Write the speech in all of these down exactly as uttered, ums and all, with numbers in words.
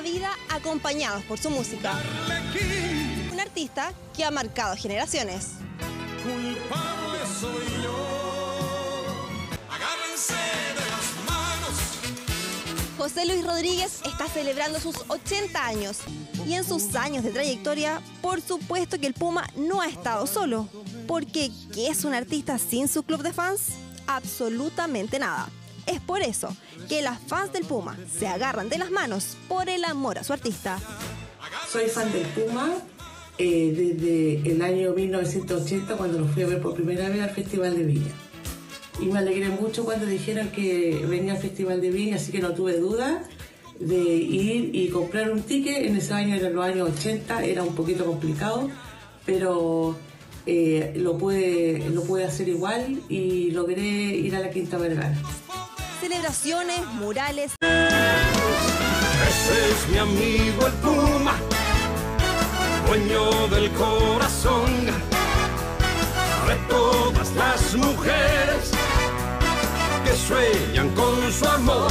vida acompañados por su música. Un artista que ha marcado generaciones. Culpable soy yo. Agárrense de las manos. José Luis Rodríguez está celebrando sus ochenta años y en sus años de trayectoria, por supuesto que el Puma no ha estado solo. Porque, ¿qué es un artista sin su club de fans? Absolutamente nada. Es por eso que las fans del Puma se agarran de las manos por el amor a su artista. Soy fan del Puma eh, desde el año mil novecientos ochenta, cuando lo fui a ver por primera vez al Festival de Viña. Y me alegré mucho cuando dijeron que venía al Festival de Viña, así que no tuve duda de ir y comprar un ticket. En ese año, eran los años ochenta, era un poquito complicado, pero eh, lo, pude, lo pude hacer igual y logré ir a la Quinta Vergara. Celebraciones, murales. Ese es mi amigo el Puma, dueño del corazón de todas las mujeres que sueñan con su amor.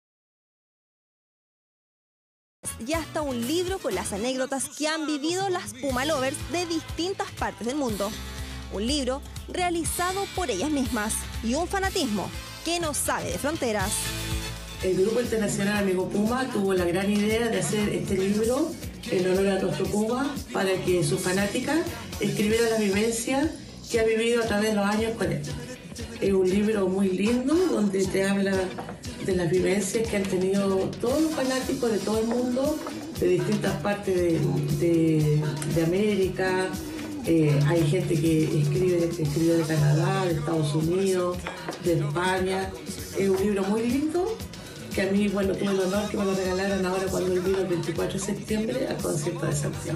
Y hasta un libro con las anécdotas que han vivido las Puma Lovers de distintas partes del mundo. Un libro realizado por ellas mismas y un fanatismo que no sabe de fronteras. El Grupo Internacional Amigo Puma tuvo la gran idea de hacer este libro en honor a nuestro Puma, para que sus fanáticas escribieran la vivencia que ha vivido a través de los años con él. Es un libro muy lindo donde te habla de las vivencias que han tenido todos los fanáticos de todo el mundo, de distintas partes de, de, de América. Eh, hay gente que escribe, que escribe de Canadá, de Estados Unidos, de España. Es un libro muy lindo que a mí, bueno, tuve el honor que me lo regalaran ahora cuando él vino el veinticuatro de septiembre al concierto de Santiago.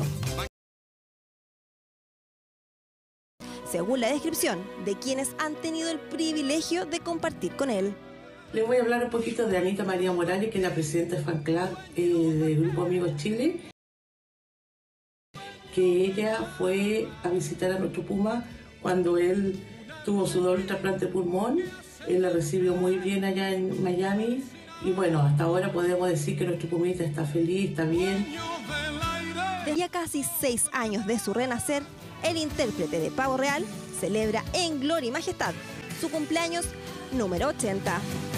Según la descripción de quienes han tenido el privilegio de compartir con él. Les voy a hablar un poquito de Anita María Morales, que es la presidenta del fan club eh, del Grupo Amigos Chile, que ella fue a visitar a nuestro Puma cuando él tuvo su doble trasplante de pulmón. Él la recibió muy bien allá en Miami y bueno, hasta ahora podemos decir que nuestro Pumita está feliz, está bien. Desde ya casi seis años de su renacer, el intérprete de Pavo Real celebra en gloria y majestad su cumpleaños número ochenta.